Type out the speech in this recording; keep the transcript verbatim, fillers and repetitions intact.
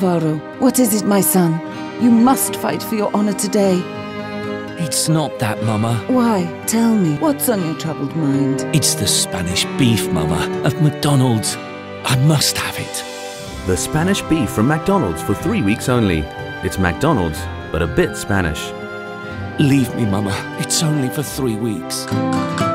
Alvaro, what is it, my son? You must fight for your honor today. It's not that, Mama. Why? Tell me, what's on your troubled mind? It's the Spanish beef, Mama, of McDonald's. I must have it. The Spanish beef from McDonald's for three weeks only. It's McDonald's, but a bit Spanish. Leave me, Mama. It's only for three weeks.